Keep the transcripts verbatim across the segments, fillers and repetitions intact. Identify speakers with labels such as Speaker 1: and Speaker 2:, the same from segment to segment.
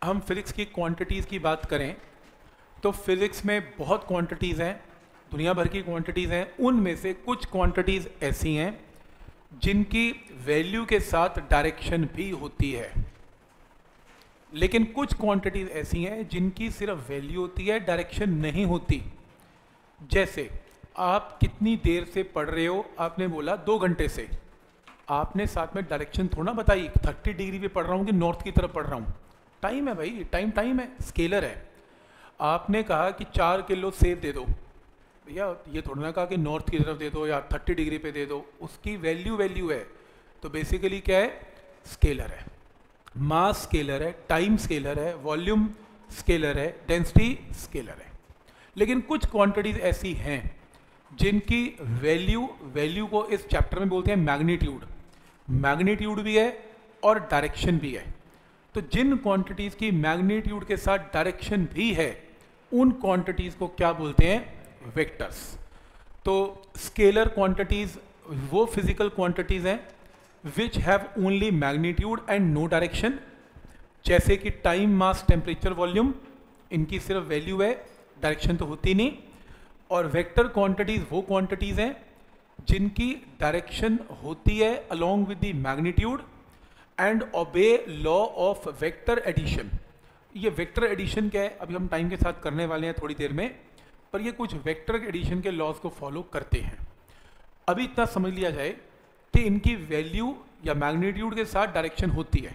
Speaker 1: हम फिज़िक्स की क्वांटिटीज़ की बात करें तो फिज़िक्स में बहुत क्वांटिटीज़ हैं, दुनिया भर की क्वांटिटीज़ हैं। उनमें से कुछ क्वांटिटीज़ ऐसी हैं जिनकी वैल्यू के साथ डायरेक्शन भी होती है, लेकिन कुछ क्वांटिटीज़ ऐसी हैं जिनकी सिर्फ वैल्यू होती है, डायरेक्शन नहीं होती। जैसे आप कितनी देर से पढ़ रहे हो, आपने बोला दो घंटे से, आपने साथ में डायरेक्शन थोड़ा बताई, थर्टी डिग्री पे पढ़ रहा हूँ कि नॉर्थ की तरफ पढ़ रहा हूँ। टाइम है भाई, टाइम टाइम है, स्केलर है। आपने कहा कि चार किलो सेब दे दो, भैया ये थोड़ा ना कहा कि नॉर्थ की तरफ दे दो या थर्टी डिग्री पे दे दो, उसकी वैल्यू वैल्यू है। तो बेसिकली क्या है, स्केलर है। मास स्केलर है, टाइम स्केलर है, वॉल्यूम स्केलर है, डेंसिटी स्केलर है। लेकिन कुछ क्वांटिटीज ऐसी हैं जिनकी वैल्यू वैल्यू को इस चैप्टर में बोलते हैं मैग्नीट्यूड। मैग्नीट्यूड भी है और डायरेक्शन भी है। तो जिन क्वांटिटीज की मैग्नीट्यूड के साथ डायरेक्शन भी है, उन क्वांटिटीज को क्या बोलते हैं, वेक्टर्स। तो स्केलर क्वांटिटीज वो फिजिकल क्वांटिटीज हैं which have only magnitude and no direction, जैसे कि टाइम, मास, टेम्परेचर, वॉल्यूम, इनकी सिर्फ वैल्यू है, डायरेक्शन तो होती नहीं। और वेक्टर क्वांटिटीज वो क्वांटिटीज हैं जिनकी डायरेक्शन होती है along with the magnitude and obey law of vector addition. ये वेक्टर एडिशन क्या है, अभी हम टाइम के साथ करने वाले हैं थोड़ी देर में, पर ये कुछ वेक्टर एडिशन के लॉज को फॉलो करते हैं। अभी इतना समझ लिया जाए कि इनकी वैल्यू या मैग्नीट्यूड के साथ डायरेक्शन होती है।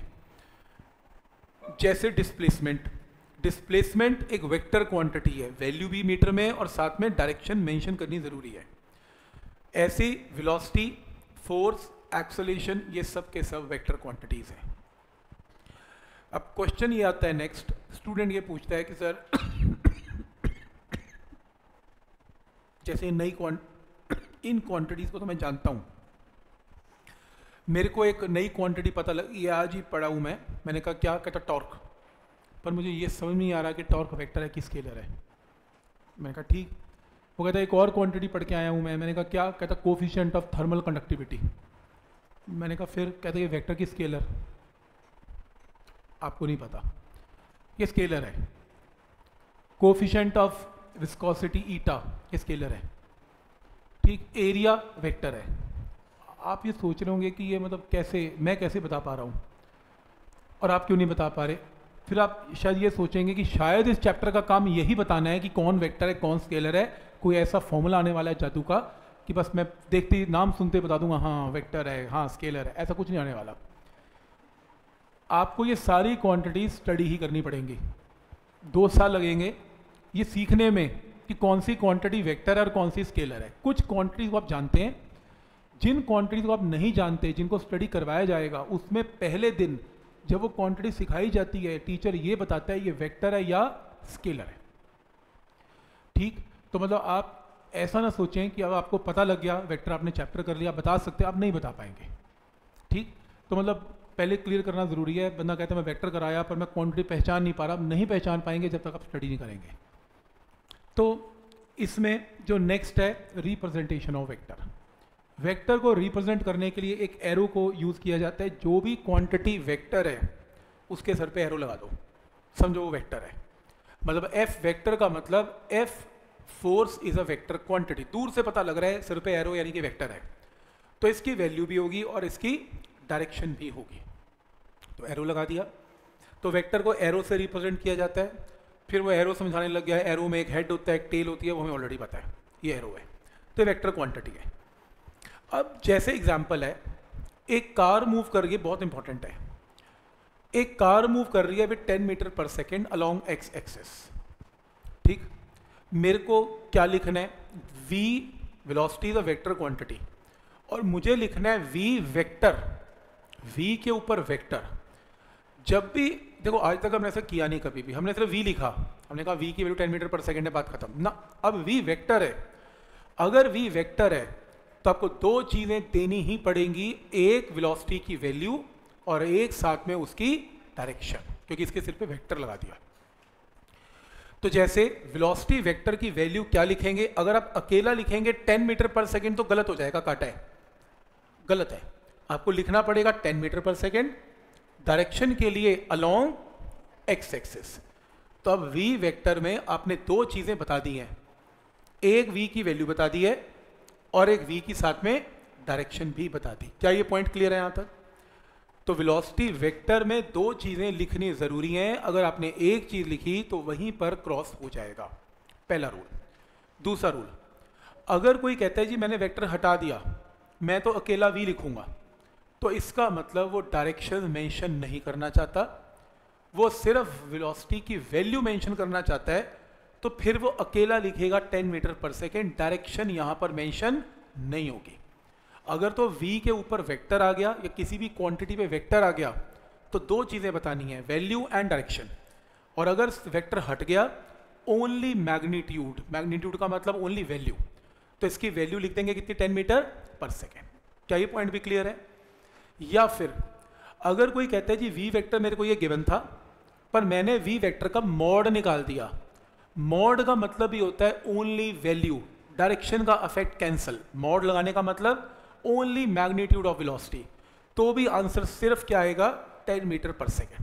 Speaker 1: जैसे डिस्प्लेसमेंट, डिस्प्लेसमेंट एक वेक्टर क्वांटिटी है, वैल्यू भी मीटर में और साथ में डायरेक्शन मेंशन करनी जरूरी है। ऐसी वेलोसिटी, फोर्स, एक्सेलरेशन, ये सब के सब वेक्टर क्वांटिटीज हैं। अब क्वेश्चन ये आता है नेक्स्ट, स्टूडेंट ये पूछता है कि सर जैसे नई इन क्वांटिटीज को तो मैं जानता हूं, मेरे को एक नई क्वांटिटी पता लग, ये आज ही पढ़ा हूं मैं, मैंने कहा क्या, कहता टॉर्क, पर मुझे ये समझ नहीं आ रहा कि टॉर्क वेक्टर है कि स्केलर है। मैंने कहा ठीक। वो कहता है एक और क्वांटिटी पढ़ के आया हूं मैं, मैंने कहा क्या, कहता कोफिशिएंट ऑफ थर्मल कंडक्टिविटी। मैंने कहा फिर, कहता ये वेक्टर की स्केलर, आपको नहीं पता, ये स्केलर है। कोफिशिएंट ऑफ विस्कोसिटी ईटा, ये स्केलर है, ठीक। एरिया वेक्टर है। आप ये सोच रहे होंगे कि ये मतलब कैसे, मैं कैसे बता पा रहा हूँ और आप क्यों नहीं बता पा रहे। फिर आप शायद ये सोचेंगे कि शायद इस चैप्टर का काम यही बताना है कि कौन वेक्टर है कौन स्केलर है, कोई ऐसा फॉर्मूला आने वाला है जादू का कि बस मैं देखते नाम सुनते बता दूंगा हाँ वेक्टर है, हाँ स्केलर है, ऐसा कुछ नहीं आने वाला। आपको ये सारी क्वांटिटी स्टडी ही करनी पड़ेंगी, दो साल लगेंगे ये सीखने में कि कौन सी क्वांटिटी वेक्टर है और कौन सी स्केलर है। कुछ क्वांटिटीज को आप जानते हैं, जिन क्वांटिटीज को आप नहीं जानते, जिनको स्टडी करवाया जाएगा, उसमें पहले दिन जब वो क्वांटिटी सिखाई जाती है, टीचर ये बताता है ये वेक्टर है या स्केलर है, ठीक। तो मतलब आप ऐसा ना सोचें कि अब आपको पता लग गया वेक्टर, आपने चैप्टर कर लिया, बता सकते, आप नहीं बता पाएंगे, ठीक। तो मतलब पहले क्लियर करना जरूरी है। बंदा कहता है मैं वेक्टर कराया पर मैं क्वांटिटी पहचान नहीं पा रहा, नहीं पहचान पाएंगे जब तक आप स्टडी नहीं करेंगे। तो इसमें जो नेक्स्ट है, रिप्रेजेंटेशन ऑफ वेक्टर। वेक्टर को रिप्रेजेंट करने के लिए एक एरो को यूज किया जाता है। जो भी क्वांटिटी वेक्टर है उसके सर पे एरो लगा दो, समझो वो वेक्टर है। मतलब एफ वेक्टर का मतलब F force is a vector quantity, दूर से पता लग रहा है, सिर पे एरो यानी कि वेक्टर है, तो इसकी वैल्यू भी होगी और इसकी डायरेक्शन भी होगी। तो एरो लगा दिया, तो वेक्टर को एरो से रिप्रेजेंट किया जाता है। फिर वो एरो समझाने लग गया, एरो में एक हेड होता है, एक टेल होती है, वो हमें ऑलरेडी पता है, ये एरो है, तो वेक्टर क्वांटिटी है। अब जैसे एग्जाम्पल है, एक कार मूव कर रही है, बहुत इंपॉर्टेंट है, एक कार मूव कर रही है with ten metre per second along X axis, ठीक। मेरे को क्या लिखना है, v velocity is a vector quantity, और मुझे लिखना है v वेक्टर, v के ऊपर वेक्टर। जब भी देखो, आज तक हमने ऐसा किया नहीं कभी भी, हमने सिर्फ v लिखा, हमने कहा v की value ten metre per second है, बात खत्म ना। अब v वेक्टर है, अगर v वेक्टर है तो आपको दो चीजें देनी ही पड़ेंगी, एक वेलोसिटी की वैल्यू और एक साथ में उसकी डायरेक्शन, क्योंकि इसके सिर पे वेक्टर लगा दिया। तो जैसे वेलोसिटी वेक्टर की वैल्यू क्या लिखेंगे, अगर आप अकेला लिखेंगे टेन मीटर पर सेकेंड तो गलत हो जाएगा, काटा है, गलत है। आपको लिखना पड़ेगा ten metre per second, direction के लिए अलोंग एक्स एक्सिस। तो अब v वेक्टर में आपने दो चीज़ें बता दी हैं, एक v की वैल्यू बता दी है और एक v की साथ में डायरेक्शन भी बता दी। क्या ये पॉइंट क्लियर है यहाँ तक? तो वेलोसिटी वेक्टर में दो चीज़ें लिखनी ज़रूरी हैं, अगर आपने एक चीज़ लिखी तो वहीं पर क्रॉस हो जाएगा, पहला रूल। दूसरा रूल, अगर कोई कहता है जी मैंने वेक्टर हटा दिया, मैं तो अकेला v लिखूंगा, तो इसका मतलब वो डायरेक्शन मेंशन नहीं करना चाहता, वो सिर्फ वेलोसिटी की वैल्यू मेंशन करना चाहता है, तो फिर वो अकेला लिखेगा ten metre per second, direction यहाँ पर मेंशन नहीं होगी। अगर तो v के ऊपर वेक्टर आ गया या किसी भी क्वांटिटी पे वेक्टर आ गया तो दो चीज़ें बतानी है, वैल्यू एंड डायरेक्शन। और अगर वेक्टर हट गया, ओनली मैग्नीट्यूड, मैग्नीट्यूड का मतलब ओनली वैल्यू, तो इसकी वैल्यू लिख देंगे कितनी, टेन मीटर पर सेकेंड। क्या ये पॉइंट भी क्लियर है? या फिर अगर कोई कहता है जी v वेक्टर मेरे को ये गिवन था पर मैंने v वेक्टर का मॉड निकाल दिया, मॉड का मतलब ही होता है ओनली वैल्यू, डायरेक्शन का अफेक्ट कैंसल, मॉड लगाने का मतलब ओनली मैग्नीट्यूड ऑफ वेलोसिटी, तो भी आंसर सिर्फ क्या आएगा, टेन मीटर पर सेकेंड।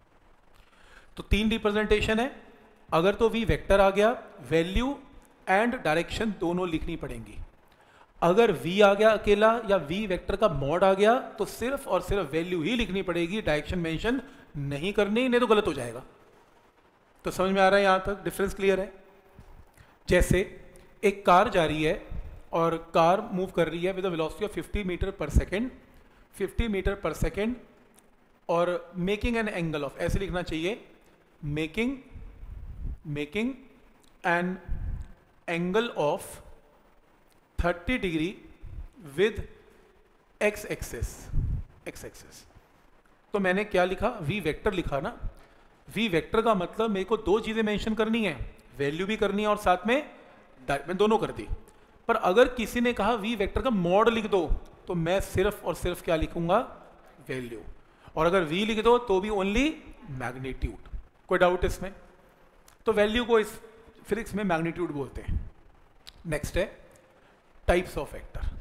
Speaker 1: तो तीन रिप्रेजेंटेशन है, अगर तो v वेक्टर आ गया, वैल्यू एंड डायरेक्शन दोनों लिखनी पड़ेंगी। अगर v आ गया अकेला या v वेक्टर का मॉड आ गया तो सिर्फ और सिर्फ वैल्यू ही लिखनी पड़ेगी, डायरेक्शन मेंशन नहीं करनी, नहीं तो गलत हो जाएगा। तो समझ में आ रहा है यहाँ तक, डिफरेंस क्लियर है? जैसे एक कार जा रही है और कार मूव कर रही है with a velocity of fifty metre per second, fifty metre per second, और मेकिंग एन एंगल ऑफ, ऐसे लिखना चाहिए, making making an angle of thirty degree with X axis, X axis. तो मैंने क्या लिखा, v वेक्टर लिखा ना, v वेक्टर का मतलब मेरे को दो चीज़ें मेंशन करनी है, वैल्यू भी करनी है और साथ में मैं दोनों कर दी। पर अगर किसी ने कहा v वेक्टर का मॉड लिख दो, तो मैं सिर्फ और सिर्फ क्या लिखूंगा, वैल्यू, और अगर v लिख दो तो भी ओनली मैग्नीट्यूड। कोई डाउट इसमें? तो वैल्यू को इस फिजिक्स में मैग्नीट्यूड बोलते हैं। नेक्स्ट है टाइप्स ऑफ वेक्टर।